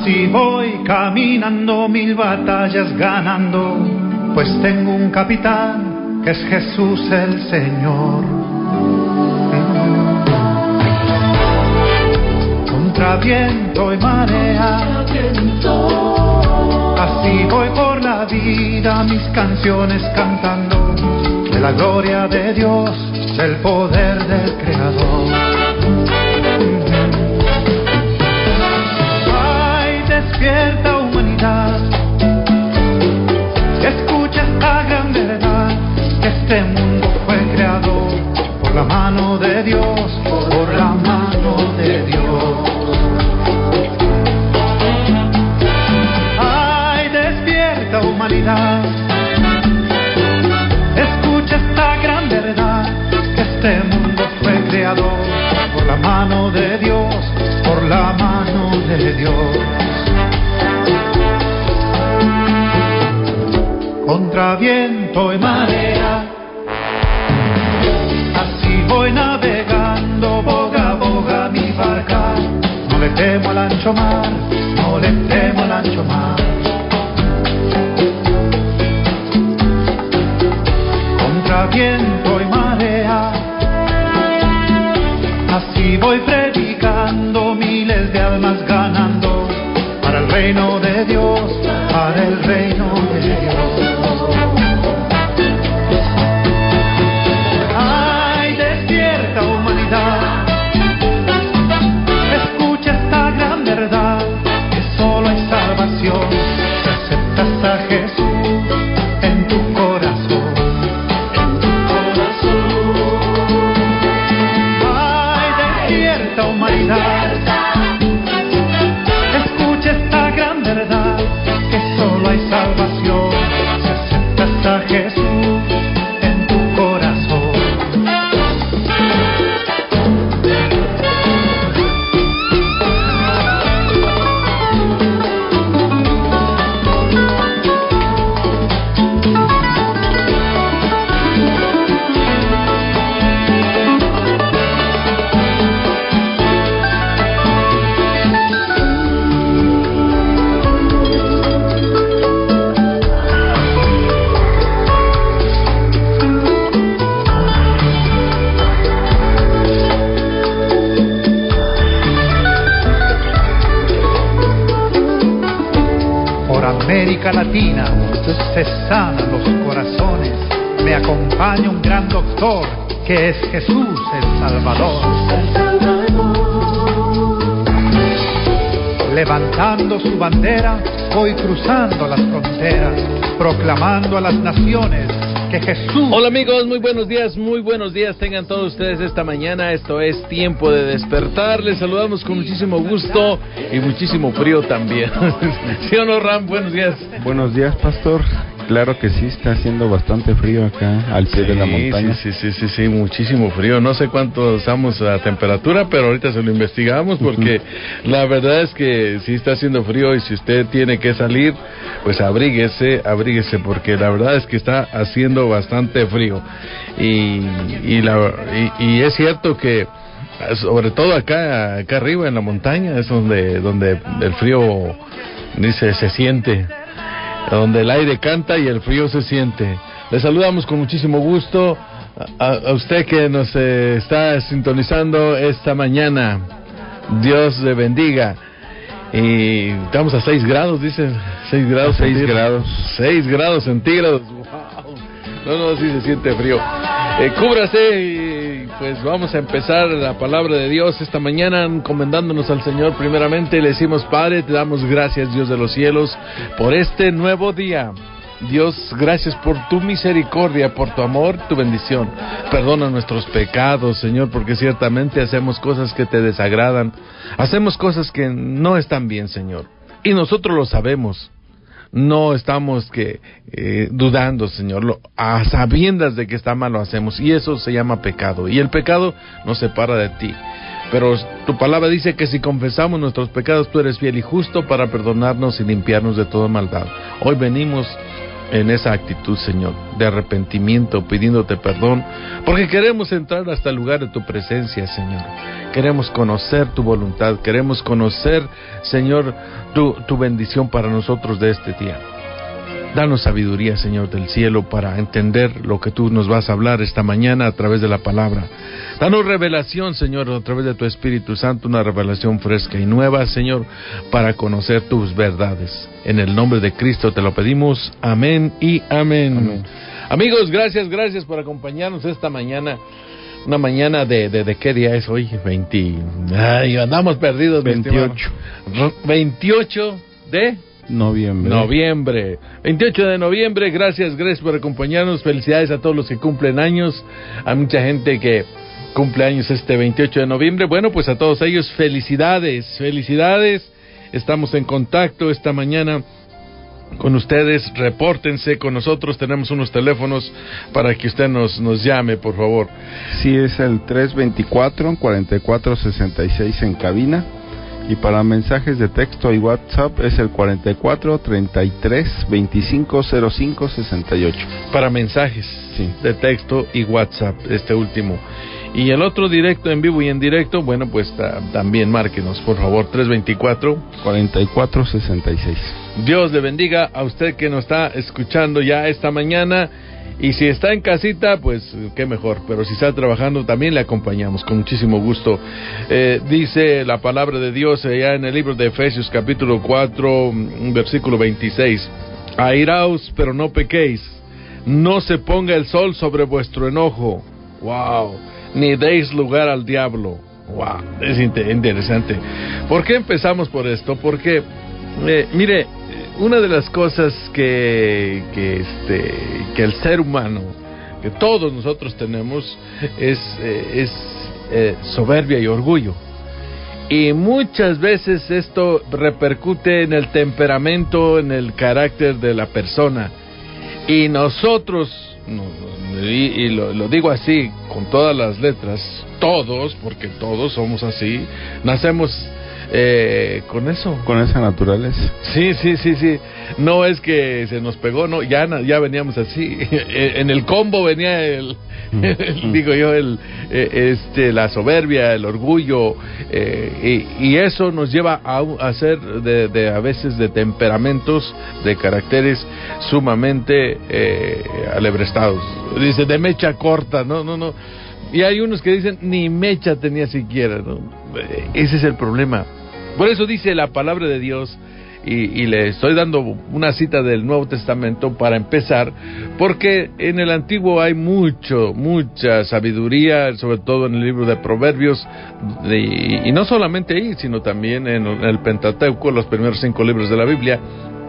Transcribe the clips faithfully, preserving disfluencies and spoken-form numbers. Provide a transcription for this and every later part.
Así voy caminando, mil batallas ganando, pues tengo un capitán que es Jesús el Señor. Contra viento y marea, así voy por la vida, mis canciones cantando de la gloria de Dios, del poder del Creador. Ay, despierta humanidad, escucha esta gran verdad, que este mundo fue creado por la mano de Dios, por la mano de Dios. Ay, despierta humanidad, escucha esta gran verdad, que este mundo fue creado por la mano de Dios, por la mano de Dios. Contra viento y marea, así voy navegando, boga, boga mi barca. No le temo al ancho mar, no le temo al ancho mar. Contra viento y marea, así voy predicando, miles de almas ganando, para el reino de Dios, para el reino de Dios. Ay, despierta humanidad, escucha esta gran verdad, que solo hay salvación si aceptas a Jesús en tu corazón. En tu corazón. Ay, despierta humanidad, escucha esta gran verdad, que solo hay salvación si aceptas a Jesús en tu corazón. América Latina se sanan los corazones, me acompaña un gran doctor que es Jesús el Salvador. Levantando su bandera, voy cruzando las fronteras, proclamando a las naciones que Jesús... Hola amigos, muy buenos días, muy buenos días tengan todos ustedes esta mañana. Esto es Tiempo de Despertar. Les saludamos con muchísimo gusto y muchísimo frío también. ¿Sí o no, Ram? Buenos días. Buenos días, pastor. Claro que sí, está haciendo bastante frío acá al pie sí, de la montaña. Sí, sí, sí, sí, sí, muchísimo frío. No sé cuánto estamos a temperatura, pero ahorita se lo investigamos porque uh-huh. La verdad es que sí está haciendo frío y si usted tiene que salir, pues abríguese, abríguese porque la verdad es que está haciendo bastante frío. Y, y, la, y, y es cierto que sobre todo acá, acá arriba en la montaña es donde, donde el frío dice se siente. Donde el aire canta y el frío se siente. Le saludamos con muchísimo gusto a, a usted que nos eh, está sintonizando esta mañana. Dios le bendiga. Y estamos a seis grados, dicen. seis grados seis grados. seis grados centígrados. Wow. No, no, sí se siente frío. Eh, cúbrase y pues vamos a empezar la palabra de Dios esta mañana encomendándonos al Señor primeramente. Le decimos, Padre, te damos gracias, Dios de los cielos, por este nuevo día. Dios, gracias por tu misericordia, por tu amor, tu bendición. Perdona nuestros pecados, Señor, porque ciertamente hacemos cosas que te desagradan. Hacemos cosas que no están bien, Señor. Y nosotros lo sabemos. No estamos que eh, dudando, Señor, lo, a sabiendas de que está mal lo hacemos, y eso se llama pecado, y el pecado nos separa de ti. Pero tu palabra dice que si confesamos nuestros pecados, tú eres fiel y justo para perdonarnos y limpiarnos de toda maldad. Hoy venimos en esa actitud, Señor, de arrepentimiento, pidiéndote perdón, porque queremos entrar hasta el lugar de tu presencia, Señor. Queremos conocer tu voluntad, queremos conocer, Señor, tu, tu bendición para nosotros de este día. Danos sabiduría, Señor del cielo, para entender lo que tú nos vas a hablar esta mañana a través de la palabra. Danos revelación, Señor, a través de tu Espíritu Santo, una revelación fresca y nueva, Señor, para conocer tus verdades. En el nombre de Cristo te lo pedimos. Amén y amén. Amén. Amigos, gracias, gracias por acompañarnos esta mañana. Una mañana de, de, de ¿qué día es hoy? veinte. Ay, andamos perdidos. veintiocho. veintiocho de... Noviembre. Noviembre. veintiocho de noviembre. Gracias, gracias por acompañarnos. Felicidades a todos los que cumplen años. Hay mucha gente que cumple años este veintiocho de noviembre. Bueno, pues a todos ellos, felicidades, felicidades. Estamos en contacto esta mañana con ustedes. Repórtense con nosotros. Tenemos unos teléfonos para que usted nos, nos llame, por favor. Sí, es el tres veinticuatro, cuarenta y cuatro sesenta y seis en cabina. Y para mensajes de texto y WhatsApp es el cuarenta y cuatro, treinta y tres, veinticinco, cero cinco, sesenta y ocho. Para mensajes sí. de texto y WhatsApp, este último. Y el otro directo, en vivo y en directo, bueno, pues ta, también márquenos, por favor, tres veinticuatro, cuarenta y cuatro, sesenta y seis. Dios le bendiga a usted que nos está escuchando ya esta mañana. Y si está en casita, pues qué mejor, pero si está trabajando también le acompañamos con muchísimo gusto. Eh, dice la palabra de Dios allá en el libro de Efesios capítulo cuatro, versículo veintiséis. Airaos, pero no pequéis, no se ponga el sol sobre vuestro enojo, wow, ni deis lugar al diablo. Wow, es interesante. ¿Por qué empezamos por esto? Porque, eh, mire, una de las cosas que, que, este, que el ser humano, que todos nosotros tenemos, es, eh, es eh, soberbia y orgullo. Y muchas veces esto repercute en el temperamento, en el carácter de la persona. Y nosotros, y, y lo, lo digo así, con todas las letras, todos, porque todos somos así, nacemos Eh, con eso, con esa naturaleza. Sí, sí, sí, sí. No es que se nos pegó, no, ya, ya veníamos así. En el combo venía el, el digo yo, el, este, la soberbia, el orgullo, eh, y, y eso nos lleva a, a ser de, de a veces de temperamentos, de caracteres sumamente eh, alebrestados. Dice de mecha corta, no, no, no. Y hay unos que dicen ni mecha tenía siquiera, ¿no? Ese es el problema. Por eso dice la palabra de Dios, y, y le estoy dando una cita del Nuevo Testamento para empezar, porque en el Antiguo hay mucho, mucha sabiduría, sobre todo en el libro de Proverbios, y, y no solamente ahí, sino también en el Pentateuco, los primeros cinco libros de la Biblia.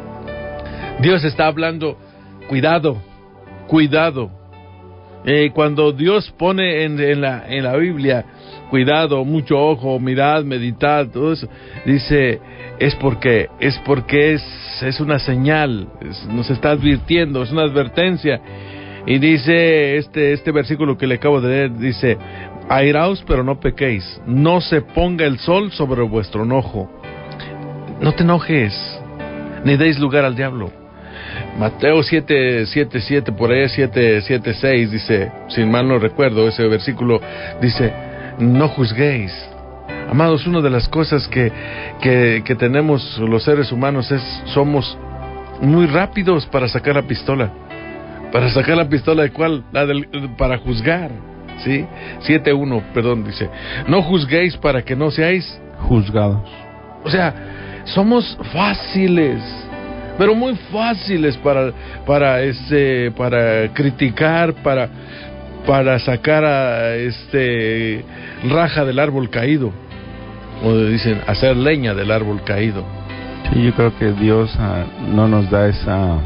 Dios está hablando, cuidado, cuidado. Eh, cuando Dios pone en, en, la, en la Biblia, cuidado, mucho ojo, mirad, meditad, todo eso, dice, es porque es porque es, es una señal, es, nos está advirtiendo, es una advertencia. Y dice este, este versículo que le acabo de leer, dice, airaos pero no pequéis, no se ponga el sol sobre vuestro enojo. No te enojes, ni deis lugar al diablo. Mateo siete, siete, siete, por ahí siete, siete, seis, dice, sin mal no recuerdo, ese versículo dice, no juzguéis. Amados, una de las cosas que, que, que tenemos los seres humanos es, somos muy rápidos para sacar la pistola. Para sacar la pistola de cuál, la del, para juzgar, ¿sí? siete uno, perdón, dice, no juzguéis para que no seáis juzgados. O sea, somos fáciles, pero muy fáciles para para este para criticar, para para sacar a este raja del árbol caído, o dicen hacer leña del árbol caído. Sí, yo creo que Dios uh, no nos da esa,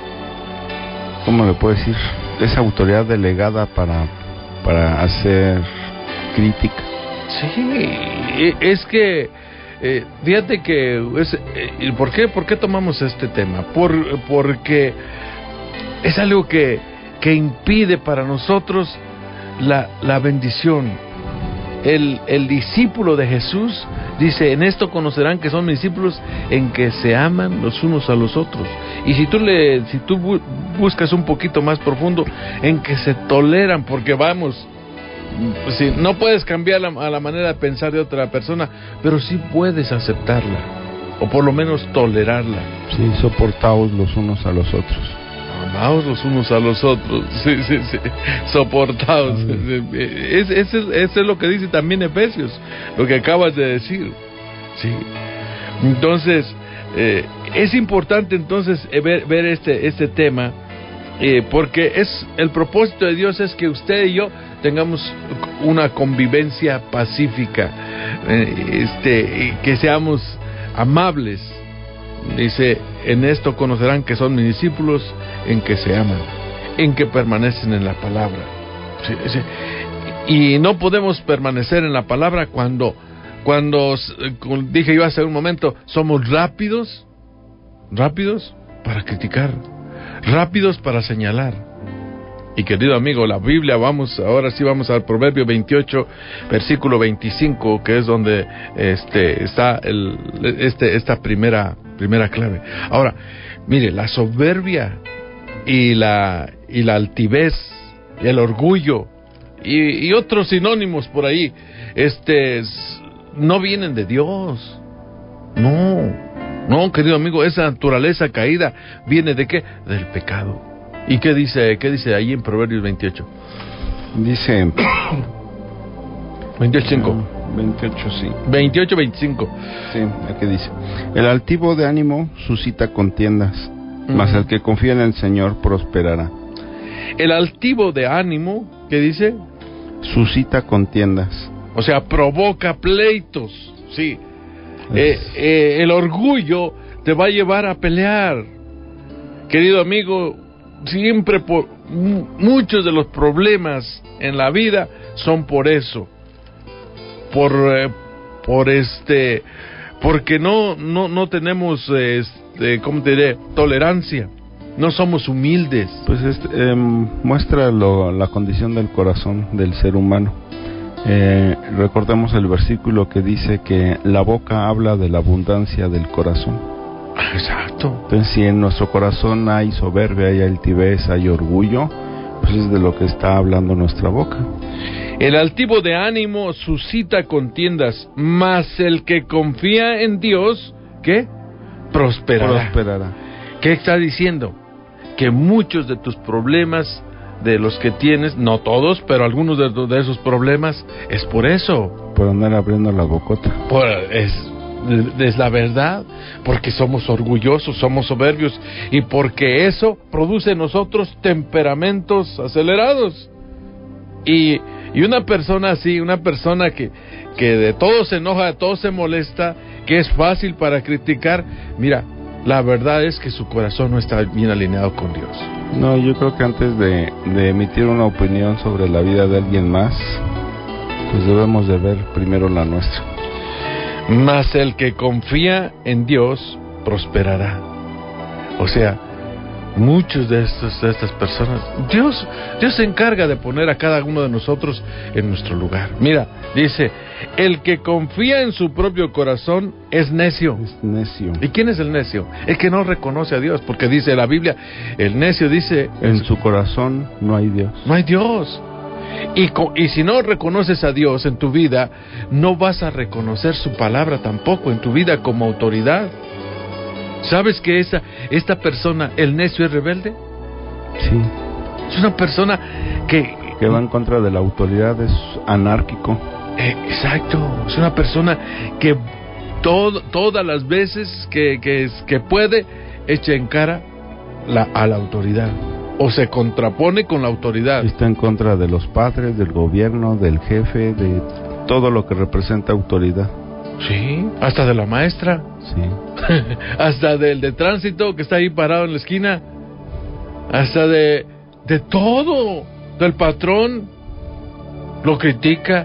¿cómo le puedo decir? Esa autoridad delegada para para hacer crítica. Sí, es que Eh, fíjate que es, eh, ¿por qué, por qué tomamos este tema? Por, porque es algo que, que impide para nosotros la, la bendición. El, el discípulo de Jesús dice, en esto conocerán que son mis discípulos, en que se aman los unos a los otros. Y si tú le, si tú bu- buscas un poquito más profundo, en que se toleran, porque vamos, si no puedes cambiar la, a la manera de pensar de otra persona, pero sí puedes aceptarla, o por lo menos tolerarla. Sí, soportaos los unos a los otros. Amaos los unos a los otros, sí, sí, sí, soportados. Es, es, es, eso es lo que dice también Efesios, lo que acabas de decir. Sí. Entonces, eh, es importante entonces ver, ver este, este tema, eh, porque es el propósito de Dios es que usted y yo tengamos una convivencia pacífica, eh, este, que seamos amables. Dice, en esto conocerán que son mis discípulos, en que se aman, en que permanecen en la palabra. Sí, sí. Y no podemos permanecer en la palabra cuando, cuando dije yo hace un momento, somos rápidos, rápidos para criticar, rápidos para señalar. Y querido amigo, la Biblia, vamos, ahora sí vamos al Proverbio veintiocho, versículo veinticinco, que es donde este está el, este, esta primera, primera clave. Ahora, mire, la soberbia y la, y la altivez, y el orgullo, y, y otros sinónimos por ahí, este, no vienen de Dios. No, no, querido amigo, esa naturaleza caída viene de ¿qué? Del pecado. ¿Y qué dice, qué dice ahí en Proverbios veintiocho? Dice veintiocho cinco. veintiocho, sí. veintiocho veinticinco. Sí, aquí dice: el altivo de ánimo suscita contiendas, uh-huh. mas el que confía en el Señor prosperará. El altivo de ánimo, ¿qué dice? Suscita contiendas. O sea, provoca pleitos, sí. Eh, eh, el orgullo te va a llevar a pelear. Querido amigo, siempre por muchos de los problemas en la vida son por eso, por eh, por este, porque no no no tenemos este, ¿cómo te diré? Tolerancia, no somos humildes. Pues este, eh, muestra lo, la condición del corazón del ser humano. Eh, recordemos el versículo que dice que la boca habla de la abundancia del corazón. Exacto. Entonces, si en nuestro corazón hay soberbia, hay altivez, hay orgullo, pues es de lo que está hablando nuestra boca. El altivo de ánimo suscita contiendas, mas el que confía en Dios, ¿qué? Prosperará. Prosperará. ¿Qué está diciendo? Que muchos de tus problemas, de los que tienes, no todos, pero algunos de, de esos problemas, es por eso. Por andar abriendo la bocota. Por, es... es la verdad, porque somos orgullosos, somos soberbios, y porque eso produce en nosotros temperamentos acelerados. Y, y una persona así, una persona que, que de todo se enoja, de todo se molesta, que es fácil para criticar, mira, la verdad es que su corazón no está bien alineado con Dios. No, yo creo que antes de, de emitir una opinión sobre la vida de alguien más, pues debemos de ver primero la nuestra. Mas el que confía en Dios prosperará. O sea, muchos de estos, de estas personas, Dios, Dios se encarga de poner a cada uno de nosotros en nuestro lugar. Mira, dice, el que confía en su propio corazón es necio. Es necio. ¿Y quién es el necio? El que no reconoce a Dios, porque dice la Biblia, el necio dice, en su corazón no hay Dios. No hay Dios. Y, y si no reconoces a Dios en tu vida, no vas a reconocer su palabra tampoco en tu vida como autoridad. ¿Sabes que esa, esta persona, el necio, es rebelde? Sí. Es una persona que... que va en contra de la autoridad, es anárquico. Eh, exacto, es una persona que todo, todas las veces que, que, que puede, echa en cara la, a la autoridad. O se contrapone con la autoridad. Está en contra de los padres, del gobierno, del jefe, de todo lo que representa autoridad. Sí, hasta de la maestra. Sí. Hasta del de tránsito que está ahí parado en la esquina. Hasta de, de todo. Del patrón. Lo critica.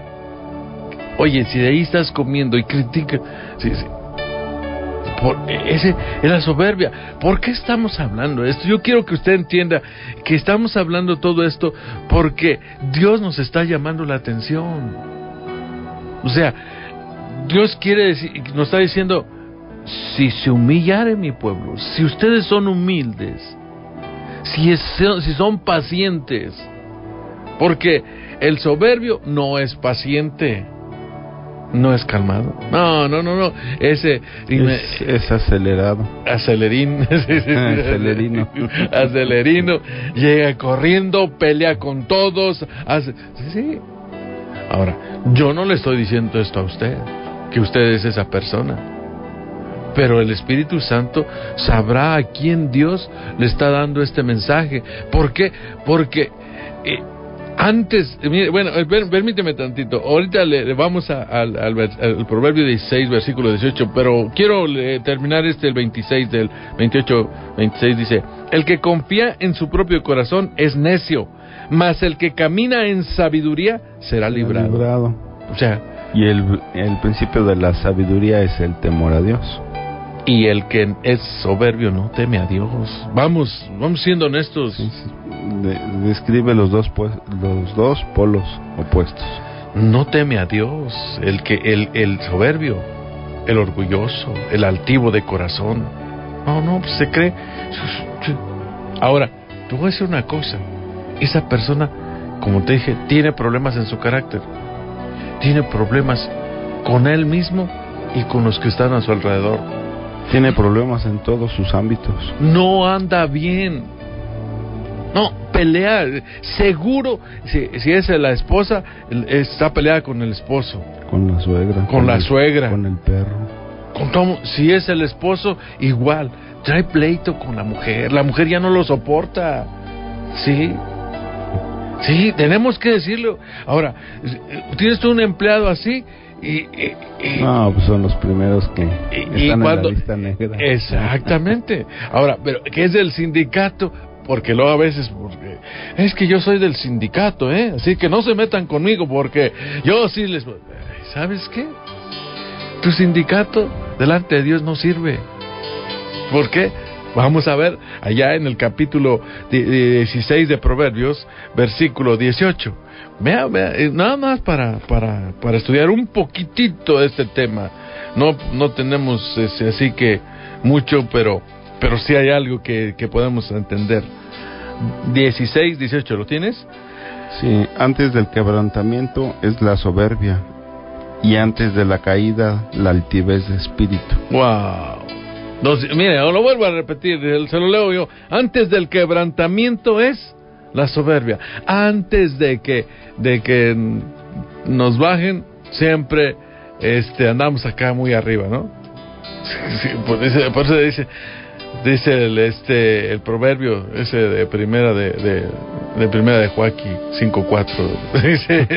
Oye, si de ahí estás comiendo y critica... Sí, sí. Por ese es la soberbia. ¿Por qué estamos hablando de esto? Yo quiero que usted entienda que estamos hablando todo esto porque Dios nos está llamando la atención. O sea, Dios quiere decir, nos está diciendo, si se humillare mi pueblo, si ustedes son humildes, si, es, si son pacientes, porque el soberbio no es paciente, no es calmado, no, no, no, no, ese es, es acelerado, acelerín, acelerino, acelerino, llega corriendo, pelea con todos, hace, sí, sí. Ahora, yo no le estoy diciendo esto a usted, que usted es esa persona, pero el Espíritu Santo sabrá a quién Dios le está dando este mensaje. ¿Por qué? Porque eh, antes, mire, bueno, per, permíteme tantito, ahorita le, le vamos a, al, al, al Proverbio dieciséis, versículo dieciocho, pero quiero le, terminar este, el veintiséis, del veintiocho, veintiséis, dice: el que confía en su propio corazón es necio, mas el que camina en sabiduría será librado. librado. O sea, y el, el principio de la sabiduría es el temor a Dios. Y el que es soberbio no teme a Dios. Vamos, vamos siendo honestos. Sí, sí. De, describe los dos, pues, los dos polos opuestos. No teme a Dios, el que el, el soberbio, el orgulloso, el altivo de corazón. No, no, pues se cree. Ahora, te voy a decir una cosa. Esa persona, como te dije, tiene problemas en su carácter. Tiene problemas con él mismo y con los que están a su alrededor. Tiene problemas en todos sus ámbitos. No anda bien. No, pelea. Seguro, si, si es la esposa, está peleada con el esposo. Con la suegra. Con, con la el, suegra. Con el perro. Con todo, si es el esposo, igual. Trae pleito con la mujer. La mujer ya no lo soporta. Sí. Sí, tenemos que decirlo. Ahora, tienes tú un empleado así y, y, y no, pues son los primeros que y, están y cuando, en la lista negra. Exactamente. Ahora, pero ¿qué es del sindicato? Porque luego a veces, porque es que yo soy del sindicato, ¿eh? Así que no se metan conmigo porque yo sí les... ¿Sabes qué? Tu sindicato delante de Dios no sirve. ¿Por qué? Vamos a ver allá en el capítulo dieciséis de Proverbios, versículo dieciocho. Vea, vea, nada más para, para, para estudiar un poquitito de este tema. No, no tenemos ese, así que mucho, pero, pero sí hay algo que, que podemos entender. dieciséis, dieciocho, ¿lo tienes? Sí, antes del quebrantamiento es la soberbia, y antes de la caída la altivez de espíritu. ¡Wow! Entonces, mire, lo vuelvo a repetir, se lo leo yo. Antes del quebrantamiento es la soberbia. Antes de que de que nos bajen, siempre este andamos acá muy arriba, ¿no? Sí, por, eso, por eso dice dice el este el proverbio ese de primera de de, de primera de Joaquín cinco cuatro. Dice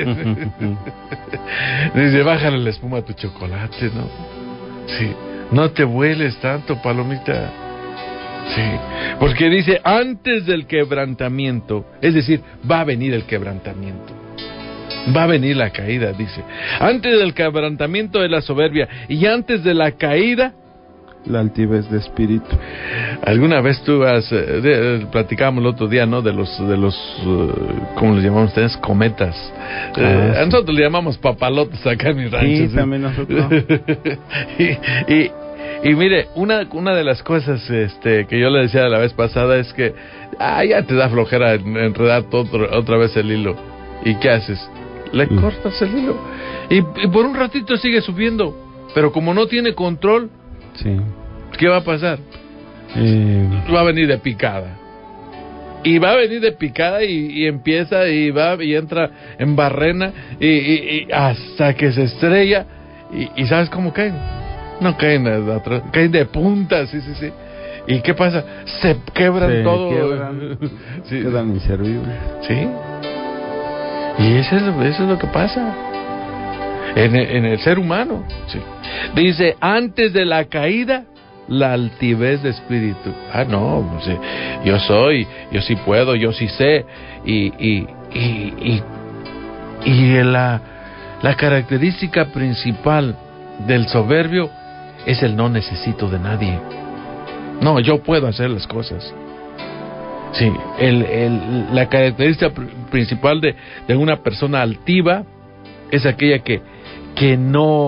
dice bájale la espuma a tu chocolate, ¿no? Sí. No te vueles tanto, palomita. Sí, porque dice antes del quebrantamiento, es decir, va a venir el quebrantamiento, va a venir la caída, dice. Antes del quebrantamiento de la soberbia y antes de la caída, la altivez de espíritu. ¿Alguna vez tú has, eh, de, platicábamos el otro día, ¿no? De los, de los, uh, ¿cómo les llamamos ustedes? Cometas. Ah, eh, sí. Nosotros le llamamos papalotes acá en mi rancho. Sí, ¿sí? También nosotros. y, y, y mire, una, una de las cosas este, que yo le decía la vez pasada es que, ah, ya te da flojera enredar todo, otra vez el hilo. ¿Y qué haces? Le mm. cortas el hilo. Y, y por un ratito sigue subiendo. Pero como no tiene control, sí. ¿qué va a pasar? Eh... Va a venir de picada. Y va a venir de picada y, y empieza y va y entra en barrena y, y, y hasta que se estrella. Y, y ¿sabes cómo caen? No caen de atrás, caen de punta, sí, sí, sí. ¿Y qué pasa? Se quebran se todo. Quiebran, sí. Quedan inservibles. Sí. Y eso es, eso es lo que pasa en el, en el ser humano. Sí. Dice, antes de la caída, la altivez de espíritu. Ah, no, no sé, yo soy, yo sí puedo, yo sí sé. Y, y, y, y, y la, la característica principal del soberbio es el no necesito de nadie. No, yo puedo hacer las cosas. Sí, el, el, la característica principal de, de una persona altiva es aquella que, que no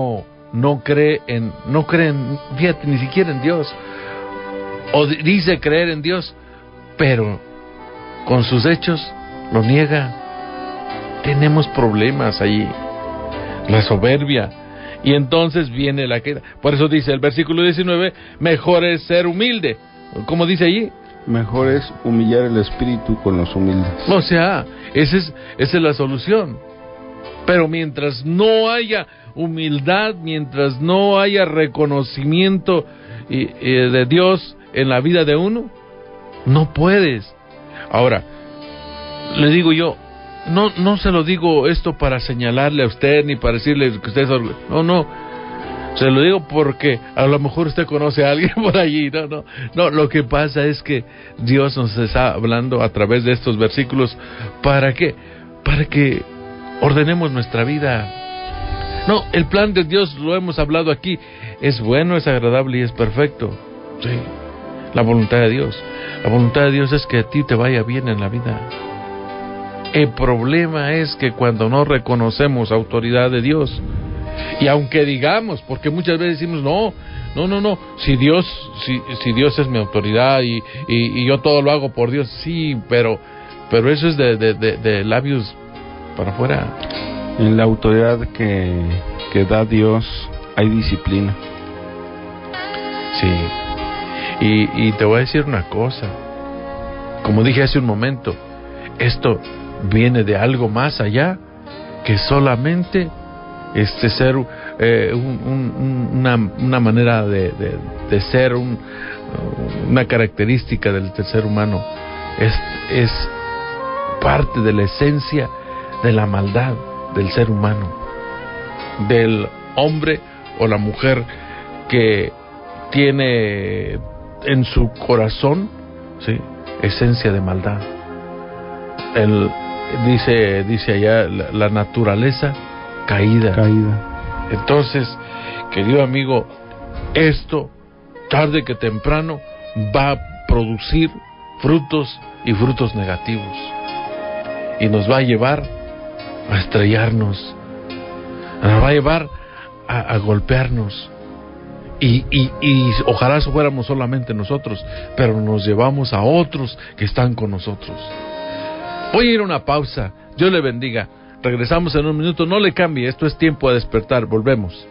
no cree en, no cree en, fíjate, ni siquiera en Dios, o d- dice creer en Dios, pero con sus hechos lo niega. Tenemos problemas allí, la soberbia, y entonces viene la queda. Por eso dice el versículo diecinueve, mejor es ser humilde, como dice allí. Mejor es humillar el espíritu con los humildes. O sea, esa es, esa es la solución. Pero mientras no haya humildad, mientras no haya reconocimiento y, y de Dios en la vida de uno, no puedes. Ahora, le digo yo, no no se lo digo esto para señalarle a usted ni para decirle que usted es orgulloso. No, no. Se lo digo porque a lo mejor usted conoce a alguien por allí. No, no. No, lo que pasa es que Dios nos está hablando a través de estos versículos. ¿Para qué? Para que ordenemos nuestra vida. No, el plan de Dios, lo hemos hablado aquí, es bueno, es agradable y es perfecto. Sí, la voluntad de Dios. La voluntad de Dios es que a ti te vaya bien en la vida. El problema es que cuando no reconocemos autoridad de Dios, y aunque digamos, porque muchas veces decimos, no, no, no, no, si Dios, si, si Dios es mi autoridad y, y, y yo todo lo hago por Dios, sí, pero, pero eso es de, de, de, de labios para afuera. En la autoridad que, que da Dios hay disciplina. Sí, y, y te voy a decir una cosa, como dije hace un momento, esto viene de algo más allá que solamente este ser eh, un, un, una, una manera de, de, de ser, un, una característica del, del ser humano. Es, es parte de la esencia de la maldad del ser humano, del hombre o la mujer que tiene en su corazón, ¿sí?, esencia de maldad. El, dice, dice allá la, la naturaleza caída. Caída. Entonces, querido amigo, esto tarde que temprano va a producir frutos y frutos negativos y nos va a llevar a estrellarnos, nos va a llevar a, a golpearnos y, y, y ojalá fuéramos solamente nosotros, pero nos llevamos a otros que están con nosotros. Voy a ir a una pausa. Dios le bendiga. Regresamos en un minuto. No le cambie. Esto es Tiempo de Despertar. Volvemos.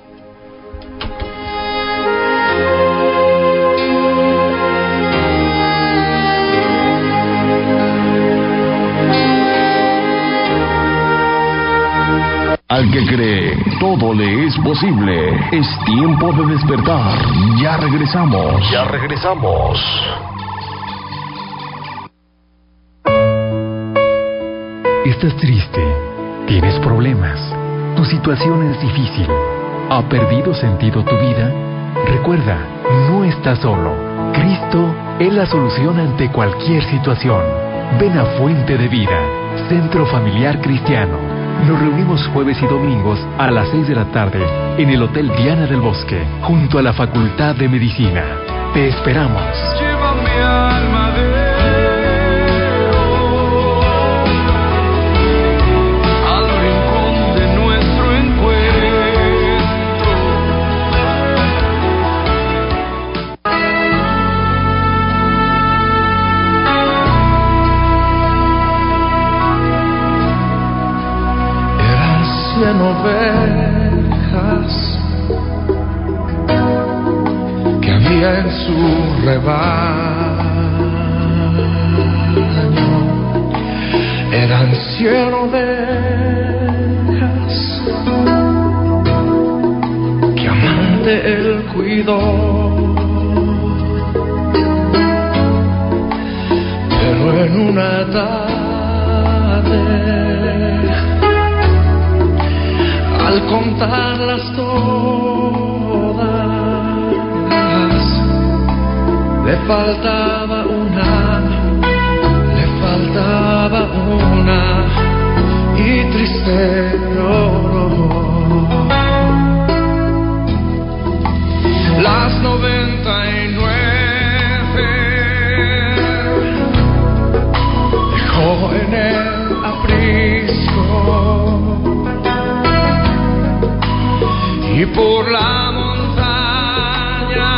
Al que cree, todo le es posible. Es tiempo de despertar. Ya regresamos. Ya regresamos. ¿Estás triste? ¿Tienes problemas? ¿Tu situación es difícil? ¿Ha perdido sentido tu vida? Recuerda, no estás solo. Cristo es la solución ante cualquier situación. Ven a Fuente de Vida, Centro Familiar Cristiano. Nos reunimos jueves y domingos a las seis de la tarde en el Hotel Diana del Bosque, junto a la Facultad de Medicina. Te esperamos. Lleva mi alma de cien ovejas que había en su rebaño. Eran cien ovejas que amante él cuidó, pero en una tarde, al contarlas todas, le faltaba una, le faltaba una, y triste lloró. Las noventa y nueve dejó en el aprisco, y y por la montaña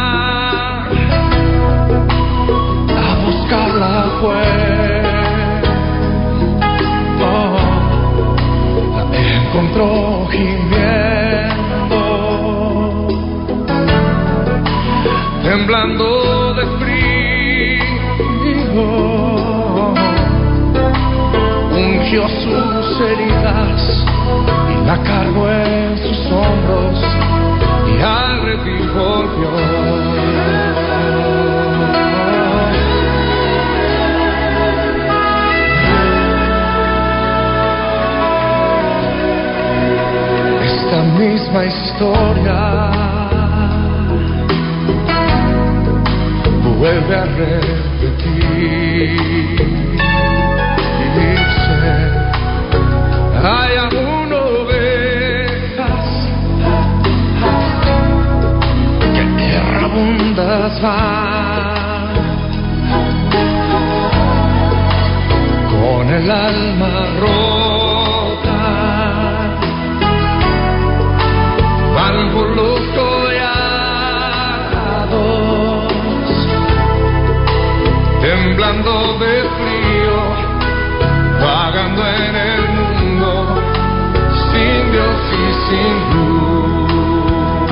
a buscarla fue. Oh, la encontró gimiendo, temblando de frío, ungió sus heridas y la cargó en sus hombros y al redil volvió. Esta misma historia vuelve a repetir. Dice, hay aún ovejas que errabundas van, con el alma rota, van por los collados, temblando de frío, vagando en el mundo, sin Dios y sin luz.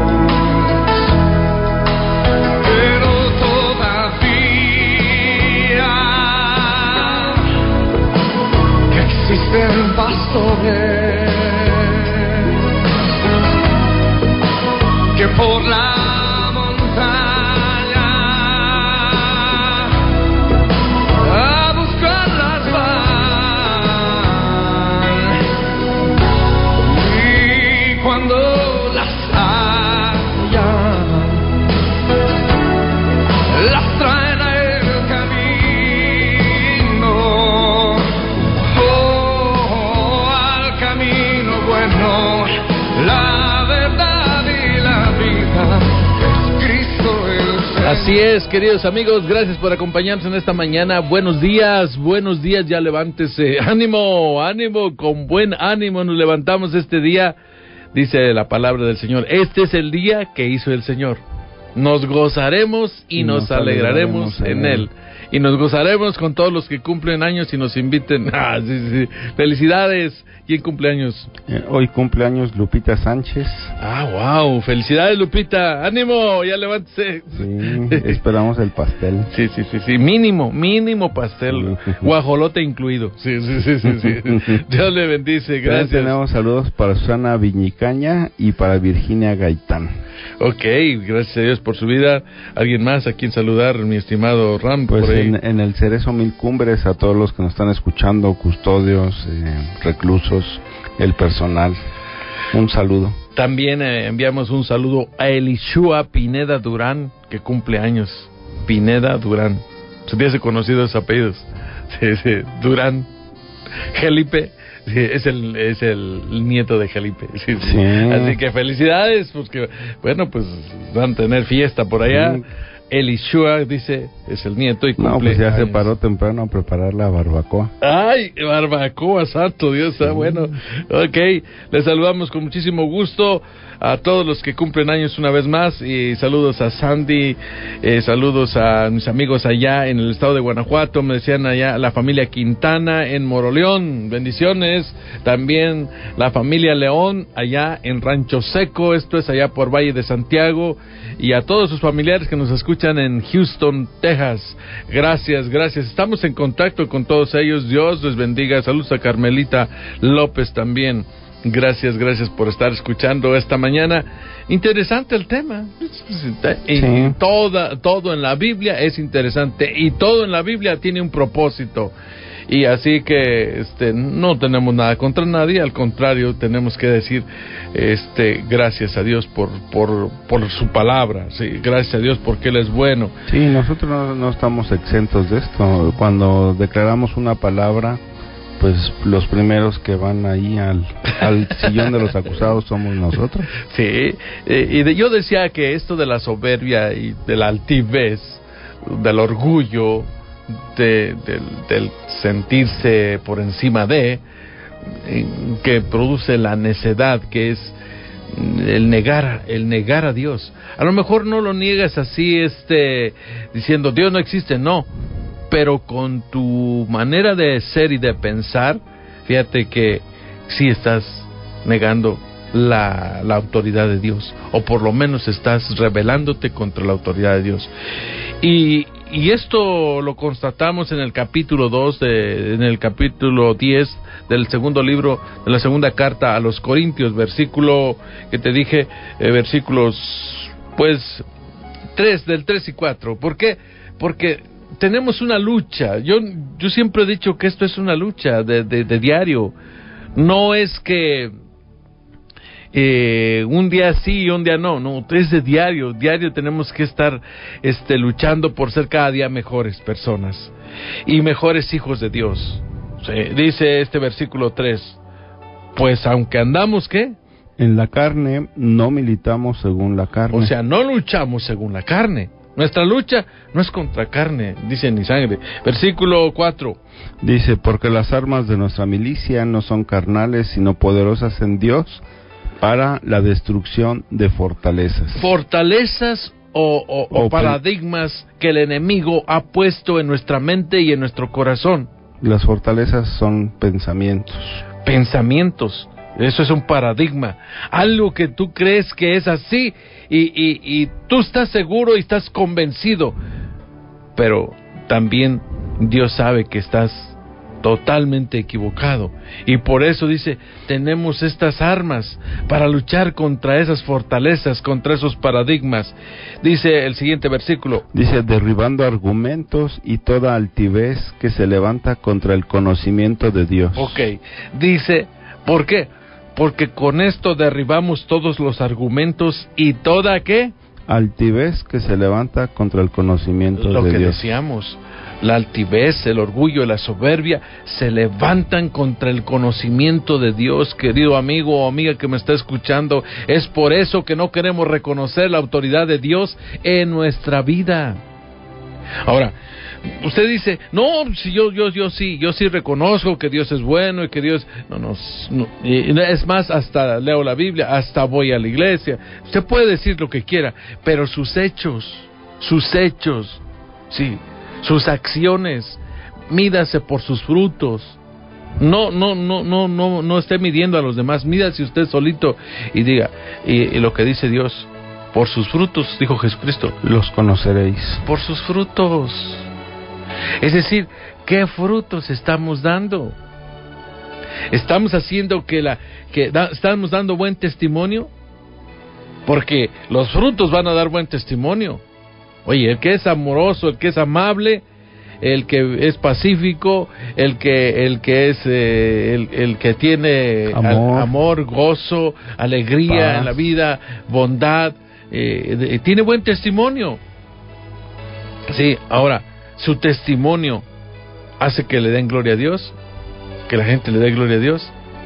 Pero todavía que existen pastores que por la Así es, queridos amigos, gracias por acompañarnos en esta mañana. Buenos días, buenos días, ya levántese. Ánimo, ánimo, con buen ánimo nos levantamos este día. Dice la palabra del Señor, este es el día que hizo el Señor. Nos gozaremos y, y nos, nos alegraremos, alegraremos en él. él. Y nos gozaremos con todos los que cumplen años y nos inviten. Ah, sí, sí. Felicidades. ¿Quién cumpleaños? Eh, hoy cumpleaños Lupita Sánchez. Ah, wow. Felicidades, Lupita. ¡Ánimo! Ya levántese. Sí, esperamos el pastel. Sí, sí, sí, sí. Mínimo, mínimo pastel. Sí. Guajolote incluido. Sí, sí, sí, sí, sí. Dios le bendice. Gracias. También tenemos saludos para Susana Viñicaña y para Virginia Gaitán. Ok, gracias a Dios por su vida. ¿Alguien más a quien saludar, mi estimado Ram? Pues por ahí? En, en el Cerezo Mil Cumbres, a todos los que nos están escuchando, custodios, eh, reclusos, el personal, un saludo. También eh, enviamos un saludo a Elishua Pineda Durán, que cumple años. Pineda Durán. ¿Se hubiese conocido esos apellidos? Sí, sí, Durán. Felipe. Sí, es el es el nieto de Felipe. Sí, sí. Sí. Así que felicidades, porque bueno, pues van a tener fiesta por allá. Sí. Elishua, dice, es el nieto y cumple. No, pues ya años. Se paró temprano a preparar la barbacoa. Ay, barbacoa, santo Dios, está sí. Bueno. Ok, les saludamos con muchísimo gusto a todos los que cumplen años una vez más, y saludos a Sandy, eh, saludos a mis amigos allá en el estado de Guanajuato, me decían allá la familia Quintana en Moroleón, bendiciones, también la familia León allá en Rancho Seco, esto es allá por Valle de Santiago, y a todos sus familiares que nos escuchan en Houston, Texas, gracias, gracias, estamos en contacto con todos ellos, Dios les bendiga, saludos a Carmelita López también. Gracias, gracias por estar escuchando esta mañana. Interesante el tema. Y sí. toda, todo en la Biblia es interesante y todo en la Biblia tiene un propósito. Y así que este no tenemos nada contra nadie, al contrario, tenemos que decir este gracias a Dios por por por su palabra, sí, gracias a Dios porque él es bueno. Sí, nosotros no, no estamos exentos de esto. Cuando declaramos una palabra, pues los primeros que van ahí al, al sillón de los acusados somos nosotros. Sí, eh, y de, yo decía que esto de la soberbia y de la altivez, del orgullo, de, de, del sentirse por encima de, eh, que produce la necedad, que es el negar, el negar a Dios. A lo mejor no lo niegas así, este, diciendo Dios no existe, no, pero con tu manera de ser y de pensar, fíjate que sí estás negando la, la autoridad de Dios, o por lo menos estás rebelándote contra la autoridad de Dios. Y, y esto lo constatamos en el capítulo dos, de, en el capítulo diez del segundo libro, de la segunda carta a los Corintios, versículo que te dije, eh, versículos, pues, tres, del tres y cuatro. ¿Por qué? Porque tenemos una lucha. Yo, yo siempre he dicho que esto es una lucha de, de, de diario. No es que Eh, un día sí y un día no, no, es de diario, diario tenemos que estar este, luchando por ser cada día mejores personas y mejores hijos de Dios. Sí, dice este versículo tres, pues aunque andamos, ¿qué? En la carne no militamos según la carne. O sea, no luchamos según la carne. Nuestra lucha no es contra carne, dice, ni sangre. Versículo cuatro. Dice, porque las armas de nuestra milicia no son carnales, sino poderosas en Dios para la destrucción de fortalezas. Fortalezas o, o, o, o paradigmas que el enemigo ha puesto en nuestra mente y en nuestro corazón. Las fortalezas son pensamientos. Pensamientos. Eso es un paradigma. Algo que tú crees que es así y, y, y tú estás seguro y estás convencido. Pero también Dios sabe que estás totalmente equivocado, y por eso dice, tenemos estas armas para luchar contra esas fortalezas, contra esos paradigmas. Dice el siguiente versículo, dice, derribando argumentos y toda altivez que se levanta contra el conocimiento de Dios. Ok, dice, ¿por qué? Porque con esto derribamos todos los argumentos y toda, ¿qué? Altivez que se levanta contra el conocimiento Lo de que Dios. decíamos, la altivez, el orgullo, la soberbia se levantan contra el conocimiento de Dios. Querido amigo o amiga que me está escuchando, es por eso que no queremos reconocer la autoridad de Dios en nuestra vida. Ahora, usted dice, no, si yo, yo, yo sí, yo sí reconozco que Dios es bueno y que Dios, no, no, no, es más, hasta leo la Biblia, hasta voy a la iglesia. Usted puede decir lo que quiera, pero sus hechos, sus hechos, sí, sus acciones, mídase por sus frutos. No, no, no, no, no, no esté midiendo a los demás, mídase usted solito y diga, y, y lo que dice Dios, por sus frutos, dijo Jesucristo, los conoceréis. Por sus frutos. Es decir, ¿qué frutos estamos dando? ¿Estamos haciendo que la, que da, estamos dando buen testimonio? Porque los frutos van a dar buen testimonio. Oye, el que es amoroso, el que es amable, el que es pacífico, el que el que es eh, el, el que tiene amor, al, amor gozo, alegría paz en la vida, bondad, eh, de, tiene buen testimonio. Sí, ahora, su testimonio hace que le den gloria a Dios, que la gente le dé gloria a Dios,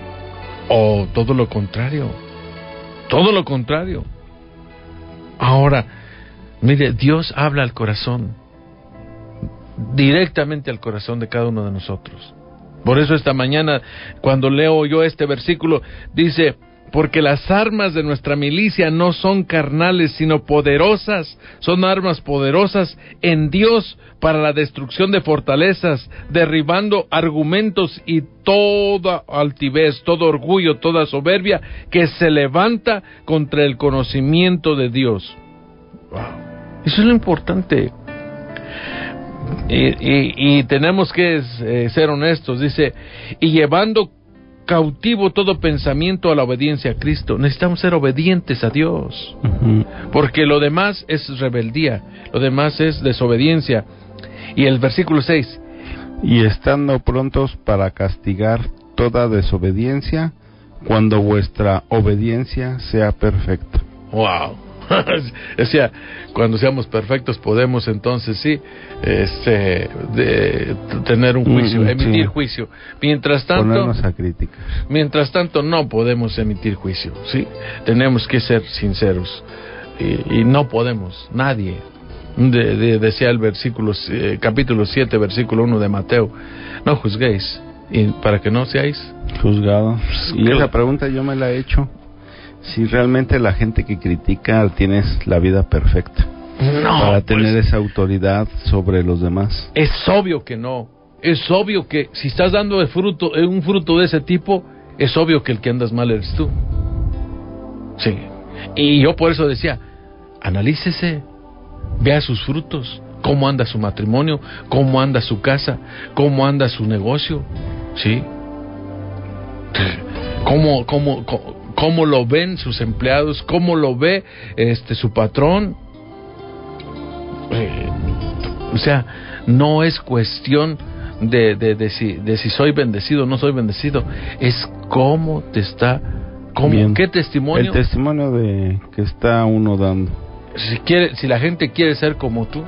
o todo lo contrario, todo lo contrario. Ahora, mire, Dios habla al corazón, directamente al corazón de cada uno de nosotros. Por eso esta mañana, cuando leo yo este versículo, dice, porque las armas de nuestra milicia no son carnales, sino poderosas, son armas poderosas en Dios para la destrucción de fortalezas, derribando argumentos y toda altivez, todo orgullo, toda soberbia que se levanta contra el conocimiento de Dios. Wow. Eso es lo importante. Y, y, y tenemos que eh, ser honestos, dice, y llevando cautivo todo pensamiento a la obediencia a Cristo. Necesitamos ser obedientes a Dios, uh-huh. porque lo demás es rebeldía, lo demás es desobediencia. Y el versículo seis, y estando prontos para castigar toda desobediencia cuando vuestra obediencia sea perfecta. Wow. O sea, cuando seamos perfectos podemos entonces sí este, de, tener un juicio, mm, emitir sí. juicio. Mientras tanto, ponernos a criticar. Mientras tanto no podemos emitir juicio, sí. Tenemos que ser sinceros y, y no podemos, nadie. De, de, decía el versículo eh, capítulo siete, versículo uno de Mateo, no juzguéis y para que no seáis juzgados. Y esa pregunta yo me la he hecho. Si realmente la gente que critica tienes la vida perfecta No, para pues, tener esa autoridad sobre los demás. es obvio que no. Es obvio que si estás dando el fruto, un fruto de ese tipo, es obvio que el que andas mal eres tú. Sí. Y yo por eso decía, analícese, vea sus frutos, cómo anda su matrimonio, cómo anda su casa, cómo anda su negocio, ¿sí? Cómo, cómo, cómo, cómo lo ven sus empleados, cómo lo ve este su patrón. Eh, o sea, no es cuestión de, de, de, si, de si soy bendecido o no soy bendecido, es cómo te está, cómo, Bien. qué testimonio. El testimonio de que está uno dando. Si quiere, si la gente quiere ser como tú,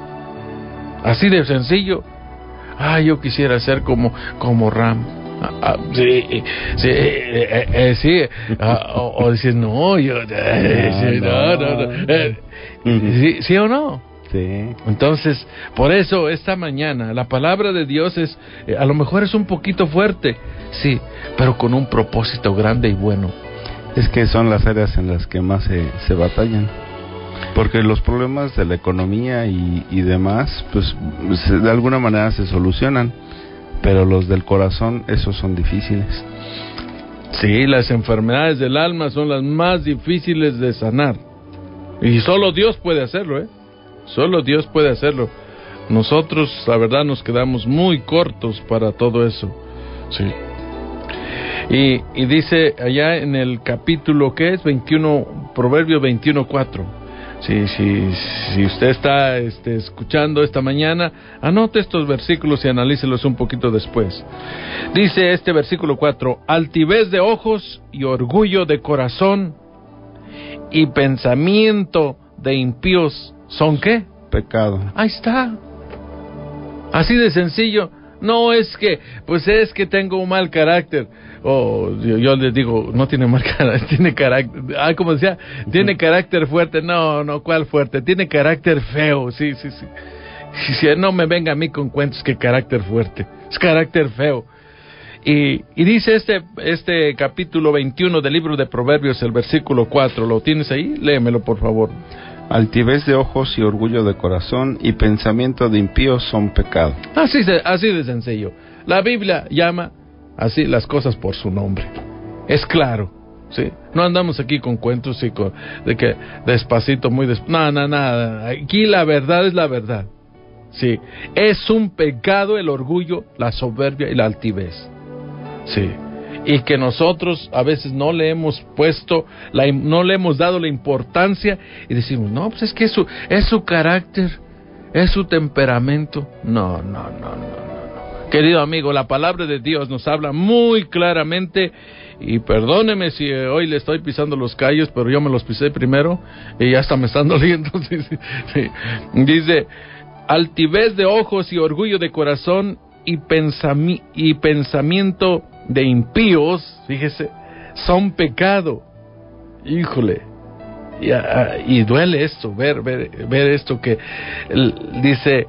así de sencillo. Ah, yo quisiera ser como como Ram. Ah, ah, sí, sí, eh, eh, sí. Ah, o, o dices no, yo, eh, sí, no, no, no. Eh, sí, sí o no. Sí. Entonces, por eso esta mañana la palabra de Dios es, eh, a lo mejor es un poquito fuerte, sí, pero con un propósito grande y bueno. Es que son las áreas en las que más se, se batallan. Porque los problemas de la economía y, y demás, pues se, de alguna manera se solucionan. Pero los del corazón, esos son difíciles. Sí, las enfermedades del alma son las más difíciles de sanar. Y solo Dios puede hacerlo, ¿eh? Solo Dios puede hacerlo. Nosotros, la verdad, nos quedamos muy cortos para todo eso. Sí. Y, y dice allá en el capítulo, ¿qué es? veintiuno, Proverbio veintiuno cuatro. Sí, sí, si usted está este, escuchando esta mañana, anote estos versículos y analícelos un poquito después. Dice este versículo cuatro: altivez de ojos y orgullo de corazón y pensamiento de impíos, ¿son qué? Pecado. Ahí está. Así de sencillo. No es que, pues es que tengo un mal carácter. O oh, yo, yo les digo, no tiene mal carácter, tiene carácter. Ah, como decía, tiene carácter fuerte. No, no, ¿cuál fuerte? Tiene carácter feo. Sí, sí, sí. Si no me venga a mí con cuentos que carácter fuerte. Es carácter feo. Y, y dice este, este capítulo veintiuno del libro de Proverbios, el versículo cuatro. ¿Lo tienes ahí? Léemelo, por favor. Altivez de ojos y orgullo de corazón y pensamiento de impíos son pecado. Así de, así de sencillo. La Biblia llama así las cosas por su nombre. Es claro, ¿sí? No andamos aquí con cuentos y con, de que despacito, muy despacito. No, no, nada. Aquí la verdad es la verdad. Sí. Es un pecado el orgullo, la soberbia y la altivez. Sí. Y que nosotros a veces no le hemos puesto, la, no le hemos dado la importancia y decimos, no, pues es que es su, es su carácter, es su temperamento. No, no, no, no, no. Querido amigo, la palabra de Dios nos habla muy claramente, y perdóneme si hoy le estoy pisando los callos, pero yo me los pisé primero y ya hasta me están doliendo. Sí, sí, sí. Dice, altivez de ojos y orgullo de corazón y, pensami- y pensamiento de impíos, fíjese, son pecado. Híjole. Y, y duele esto, ver, ver, ver esto que el, dice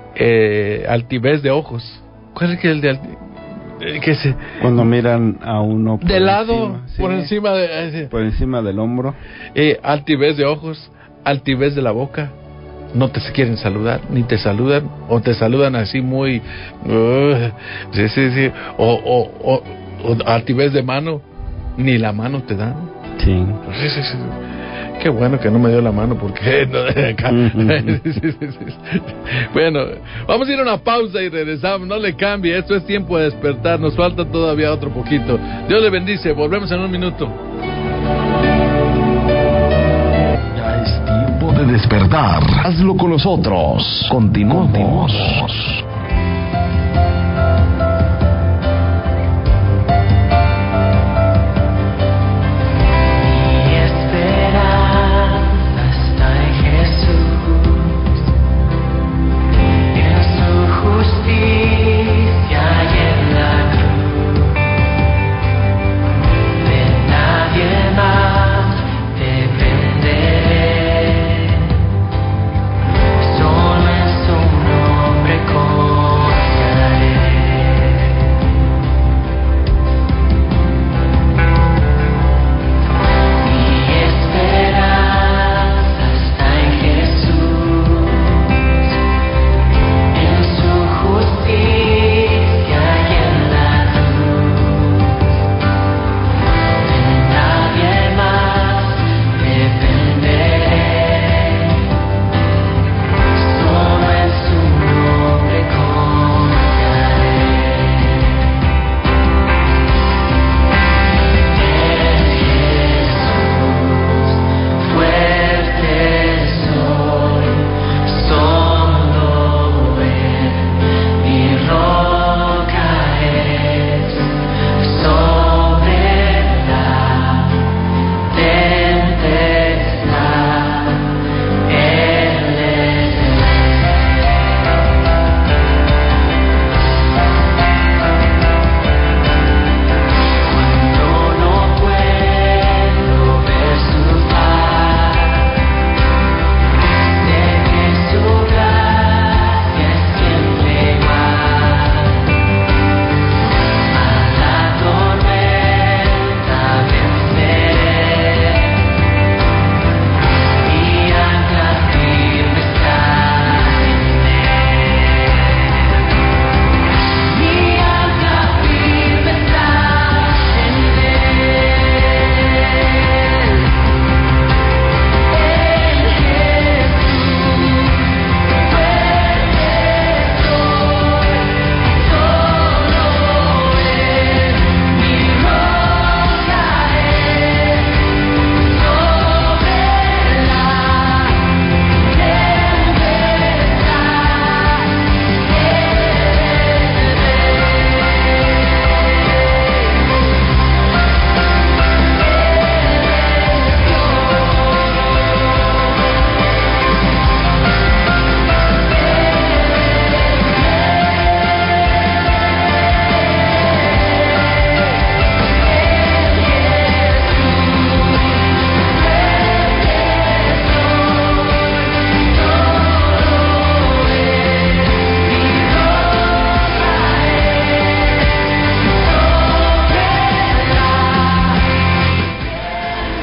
eh, altivez de ojos. ¿Cuál es el de altivez? Que se, cuando miran a uno por de lado, encima, sí, por encima de, por encima del hombro. Eh, altivez de ojos, altivez de la boca. No te quieren saludar, ni te saludan, o te saludan así muy, uh, sí, sí, sí, o, o, o, o altivez de mano, ni la mano te dan. Sí. Sí, sí, sí. Qué bueno que no me dio la mano, porque no, acá. Sí, sí, sí. Bueno, vamos a ir a una pausa y regresamos. No le cambie, esto es tiempo de despertar. Nos falta todavía otro poquito. Dios le bendice. Volvemos en un minuto. Ya es tiempo de despertar. Hazlo con nosotros. Continuamos. Solo en su nombre con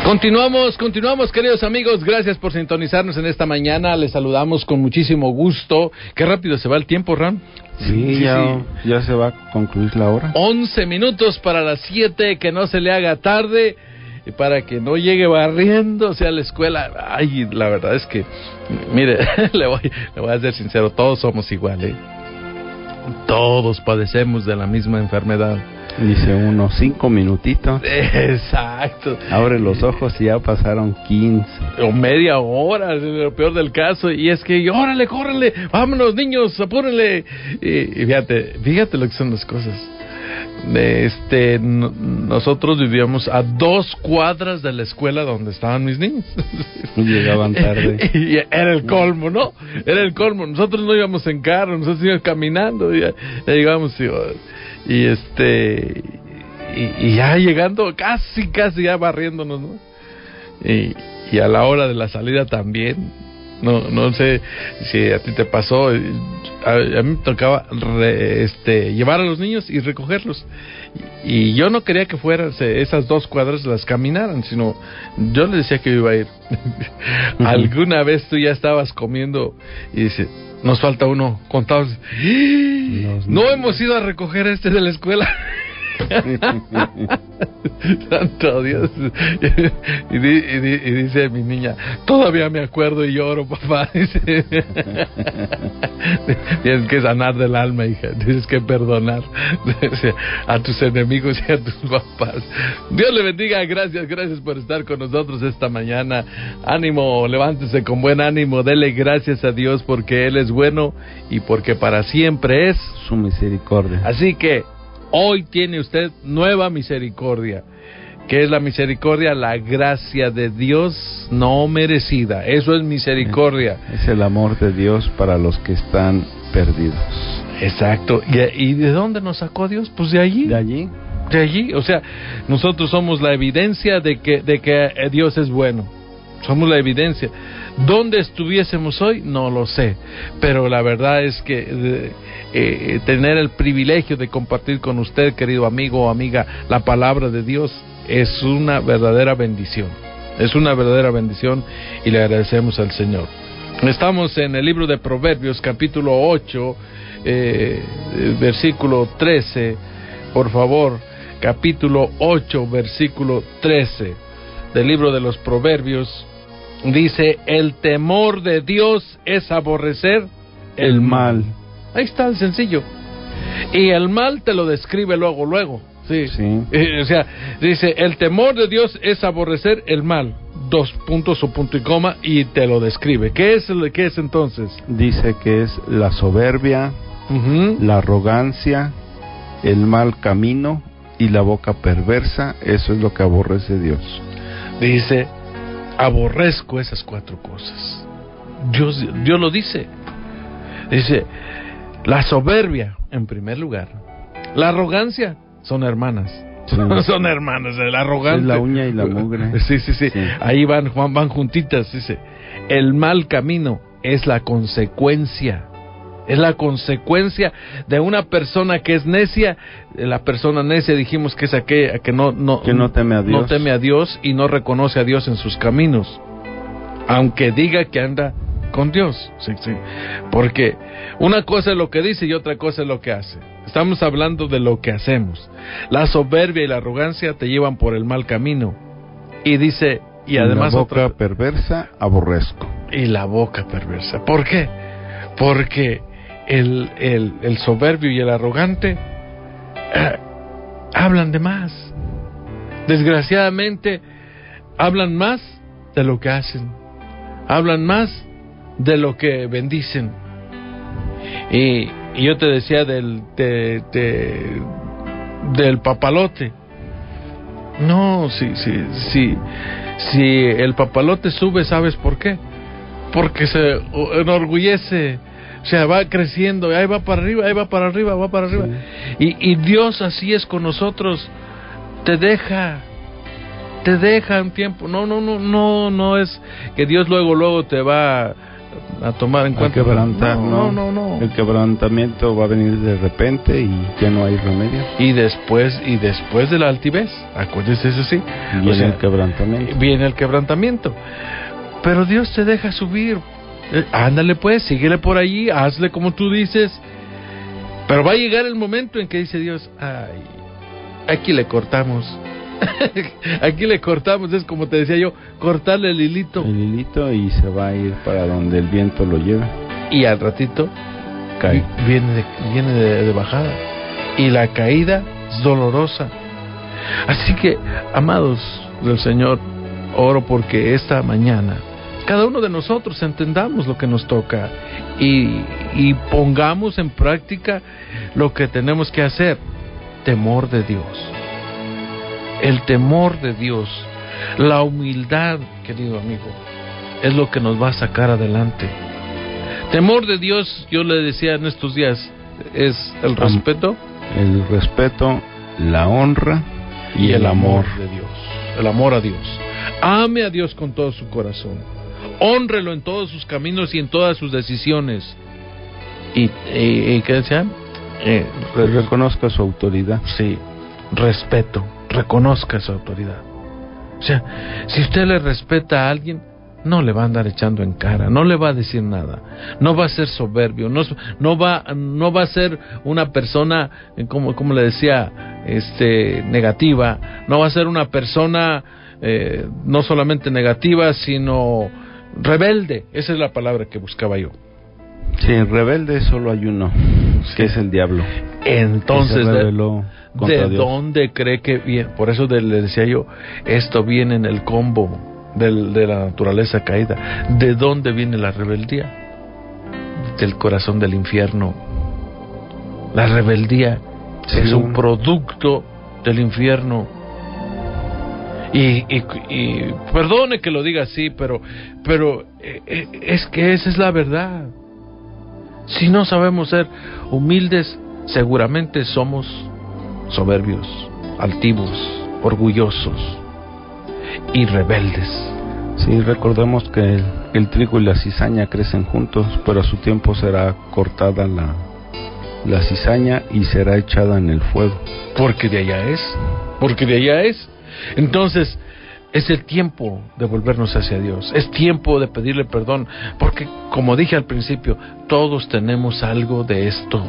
Continuamos, continuamos, queridos amigos. Gracias por sintonizarnos en esta mañana. Les saludamos con muchísimo gusto. Qué rápido se va el tiempo, Ram. Sí, sí, ya, sí. ya se va a concluir la hora. once minutos para las siete, que no se le haga tarde y para que no llegue barriéndose a la escuela. Ay, la verdad es que, mire, le voy, le voy a ser sincero, todos somos iguales. Todos padecemos de la misma enfermedad. Dice uno, cinco minutitos. Exacto. Abre los ojos y ya pasaron quince. O media hora, es lo peor del caso. Y es que, órale, córrele, vámonos niños, apúrenle. Y, y fíjate, fíjate lo que son las cosas. Este, no, nosotros vivíamos a dos cuadras de la escuela donde estaban mis niños. Y llegaban tarde. Y era el colmo, ¿no? Era el colmo. Nosotros no íbamos en carro, nosotros íbamos caminando. Y ya, ya llegamos y... Y este y, y ya llegando casi casi ya barriéndonos, ¿no? Y, y a la hora de la salida también. No no sé si a ti te pasó. A, a mí me tocaba re, este llevar a los niños y recogerlos. Y, y yo no quería que fueran esas dos cuadras las caminaran, sino yo les decía que iba a ir. Uh-huh. Alguna vez tú ya estabas comiendo y dices, nos falta uno, contados. No, no hemos ido a recoger a este de la escuela. Santo Dios. Y, di, y, di, y dice mi niña, todavía me acuerdo y lloro, papá. Dice, tienes que sanar del alma, hija. Tienes que perdonar a tus enemigos y a tus papás. Dios le bendiga. Gracias, gracias por estar con nosotros esta mañana. Ánimo, levántese con buen ánimo. Dele gracias a Dios porque Él es bueno y porque para siempre es su misericordia. Así que hoy tiene usted nueva misericordia. ¿Qué es la misericordia? La gracia de Dios no merecida. Eso es misericordia. Es el amor de Dios para los que están perdidos. Exacto. ¿Y, y de dónde nos sacó Dios? Pues de allí. De allí. De allí. O sea, nosotros somos la evidencia de que, de que Dios es bueno. Somos la evidencia. ¿Dónde estuviésemos hoy? No lo sé. Pero la verdad es que eh, eh, tener el privilegio de compartir con usted, querido amigo o amiga, la palabra de Dios es una verdadera bendición. Es una verdadera bendición y le agradecemos al Señor. Estamos en el libro de Proverbios, capítulo ocho, eh, versículo trece. Por favor, capítulo ocho, versículo trece del libro de los Proverbios. Dice, el temor de Dios es aborrecer el, el mal. Ahí está, el sencillo. Y el mal te lo describe luego, luego. Sí. sí. Eh, o sea, dice, el temor de Dios es aborrecer el mal. Dos puntos o punto y coma y te lo describe. ¿Qué es, qué es entonces? Dice que es la soberbia, uh-huh. la arrogancia, el mal camino y la boca perversa. Eso es lo que aborrece Dios. Dice, aborrezco esas cuatro cosas. Dios, Dios lo dice. Dice, la soberbia, en primer lugar. La arrogancia, son hermanas. Sí. Son hermanas, el arrogante. Es la uña y la mugre. Sí, sí, sí, sí. Ahí van, van, van juntitas, dice. El mal camino es la consecuencia. Es la consecuencia de una persona que es necia. La persona necia dijimos que es aquella que no, no, que no teme a Dios. No teme a Dios y no reconoce a Dios en sus caminos. Aunque diga que anda con Dios. Sí, sí. Porque una cosa es lo que dice y otra cosa es lo que hace. Estamos hablando de lo que hacemos. La soberbia y la arrogancia te llevan por el mal camino. Y dice, y además la boca otra, perversa aborrezco. Y la boca perversa. ¿Por qué? Porque el, el, el soberbio y el arrogante eh, hablan de más. Desgraciadamente, hablan más de lo que hacen. Hablan más de lo que bendicen. Y, y yo te decía del de, de, del papalote. No, si, si, si, si el papalote sube, ¿sabes por qué? Porque se enorgullece, o sea, va creciendo, ahí va para arriba, ahí va para arriba, va para arriba. Sí. Y, y Dios así es con nosotros, te deja, te deja un tiempo. No, no, no, no, no es que Dios luego, luego te va a tomar en A cuenta. quebrantar, no, no, no, no. El quebrantamiento va a venir de repente y ya no hay remedio. Y después, y después de la altivez, acuérdese eso sí. Viene o sea, el quebrantamiento. Viene el quebrantamiento. Pero Dios te deja subir. Eh, ándale pues, síguele por allí, hazle como tú dices. Pero va a llegar el momento en que dice Dios, ay, aquí le cortamos. Aquí le cortamos, es como te decía yo, cortarle el hilito. El hilito y se va a ir para donde el viento lo lleve. Y al ratito Cae. viene de, viene de, de bajada. Y la caída es dolorosa. Así que, amados del Señor, oro porque esta mañana cada uno de nosotros entendamos lo que nos toca y, y pongamos en práctica lo que tenemos que hacer. Temor de Dios. El temor de Dios, la humildad, querido amigo, es lo que nos va a sacar adelante. Temor de Dios, yo le decía en estos días, es el respeto. El respeto, la honra y, y el el amor amor. de Dios. El amor a Dios. Ame a Dios con todo su corazón. Hónrelo en todos sus caminos y en todas sus decisiones. Y, y, y ¿qué decía? Eh, Que reconozca su autoridad. Sí, respeto. Reconozca su autoridad. O sea, si usted le respeta a alguien, no le va a andar echando en cara, no le va a decir nada, no va a ser soberbio, no, no va, no va a ser una persona, como, como le decía, este, negativa, no va a ser una persona eh, no solamente negativa, sino rebelde. Esa es la palabra que buscaba yo. Sí, rebelde solo hay uno, Sí. que es el diablo. Entonces, que se rebeló contra ¿de Dios. dónde cree que viene? Por eso de, le decía yo, esto viene en el combo del, de la naturaleza caída. ¿De dónde viene la rebeldía? Del corazón del infierno. La rebeldía Sí. es un producto del infierno. Y, y, y perdone que lo diga así, pero, pero eh, es que esa es la verdad. Si no sabemos ser humildes, seguramente somos soberbios, altivos, orgullosos y rebeldes. Sí, recordemos que el, el trigo y la cizaña crecen juntos, pero a su tiempo será cortada la, la cizaña y será echada en el fuego. Porque de allá es, porque de allá es. Entonces, es el tiempo de volvernos hacia Dios, es tiempo de pedirle perdón, porque como dije al principio, todos tenemos algo de esto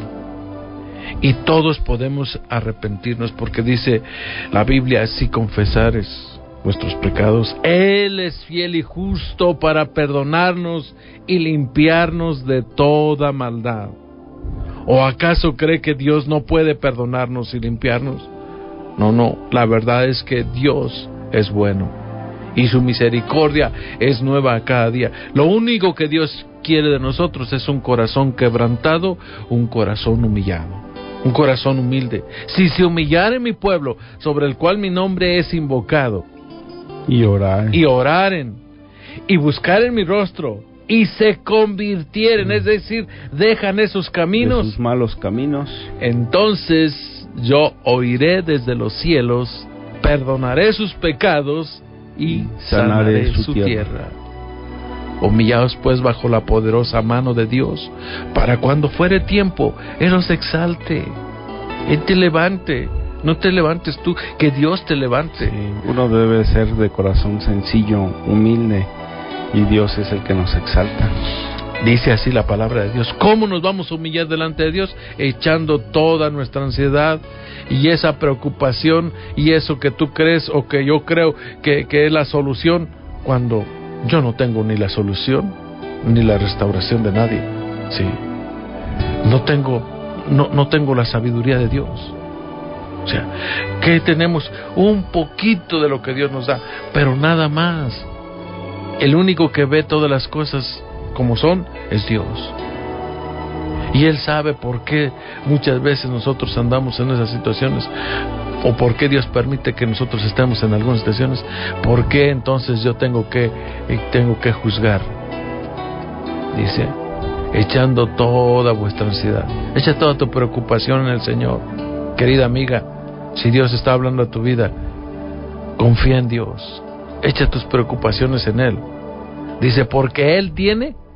y todos podemos arrepentirnos, porque dice la Biblia, si confesares nuestros pecados, Él es fiel y justo para perdonarnos y limpiarnos de toda maldad. ¿O acaso cree que Dios no puede perdonarnos y limpiarnos? No, no, la verdad es que Dios es bueno y su misericordia es nueva cada día. Lo único que Dios quiere de nosotros es un corazón quebrantado, un corazón humillado, un corazón humilde. Si se humillare mi pueblo, sobre el cual mi nombre es invocado, Y orar. y oraren y buscaren mi rostro y se convirtieren, es decir, dejan esos de caminos, sus malos caminos, entonces yo oiré desde los cielos, perdonaré sus pecados y sanaré, sanaré su, su tierra. tierra. Humillaos pues bajo la poderosa mano de Dios, para cuando fuere tiempo, Él os exalte, Él te levante. No te levantes tú, que Dios te levante. Sí, uno debe ser de corazón sencillo, humilde, y Dios es el que nos exalta. Dice así la palabra de Dios. ¿Cómo nos vamos a humillar delante de Dios? Echando toda nuestra ansiedad y esa preocupación y eso que tú crees o que yo creo que, que es la solución, cuando yo no tengo ni la solución ni la restauración de nadie. Sí. No tengo, no, no tengo la sabiduría de Dios. O sea, que tenemos un poquito de lo que Dios nos da, pero nada más. El único que ve todas las cosas como son es Dios, y Él sabe por qué muchas veces nosotros andamos en esas situaciones, o por qué Dios permite que nosotros estemos en algunas situaciones. ¿Por qué entonces yo tengo que tengo que juzgar? Dice, echando toda vuestra ansiedad, echa toda tu preocupación en el Señor. Querida amiga, si Dios está hablando a tu vida, confía en Dios, echa tus preocupaciones en Él. Dice, porque Él tiene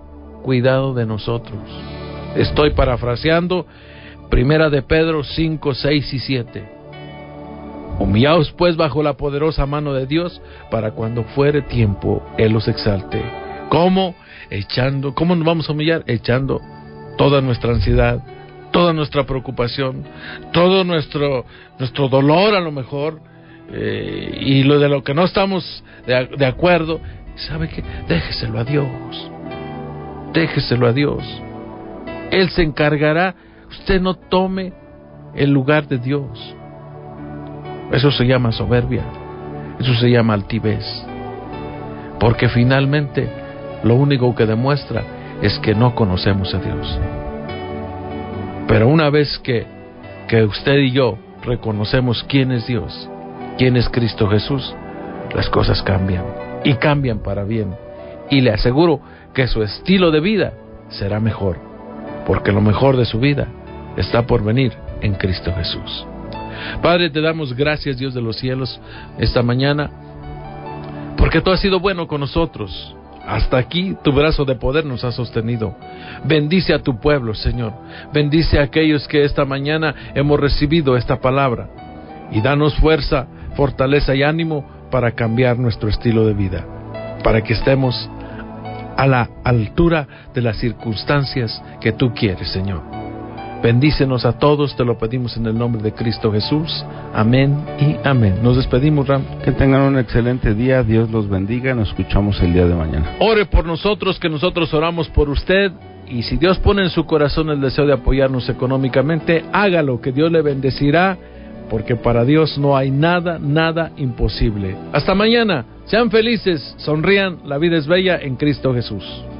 cuidado de nosotros. Estoy parafraseando Primera de Pedro cinco, seis y siete. Humillaos pues bajo la poderosa mano de Dios, para cuando fuere tiempo, Él los exalte. ¿Cómo? Echando, ¿cómo nos vamos a humillar? Echando toda nuestra ansiedad, toda nuestra preocupación, todo nuestro, nuestro dolor a lo mejor, eh, y lo de lo que no estamos de, de acuerdo. ¿Sabe qué? Déjeselo a Dios. Déjeselo a Dios. Él se encargará. Usted no tome el lugar de Dios. Eso se llama soberbia. Eso se llama altivez. Porque finalmente lo único que demuestra es que no conocemos a Dios. Pero una vez que, que usted y yo reconocemos quién es Dios, quién es Cristo Jesús, las cosas cambian. Y cambian para bien. Y le aseguro que su estilo de vida será mejor. Porque lo mejor de su vida está por venir en Cristo Jesús. Padre, te damos gracias, Dios de los cielos, esta mañana, porque tú has sido bueno con nosotros. Hasta aquí tu brazo de poder nos ha sostenido. Bendice a tu pueblo, Señor. Bendice a aquellos que esta mañana hemos recibido esta palabra. Y danos fuerza, fortaleza y ánimo para cambiar nuestro estilo de vida, para que estemos a la altura de las circunstancias que tú quieres, Señor. Bendícenos a todos, te lo pedimos en el nombre de Cristo Jesús. Amén y amén. Nos despedimos, Ram. Que tengan un excelente día, Dios los bendiga, nos escuchamos el día de mañana. Ore por nosotros, que nosotros oramos por usted, y si Dios pone en su corazón el deseo de apoyarnos económicamente, hágalo, que Dios le bendecirá, porque para Dios no hay nada, nada imposible. Hasta mañana, sean felices, sonrían, la vida es bella en Cristo Jesús.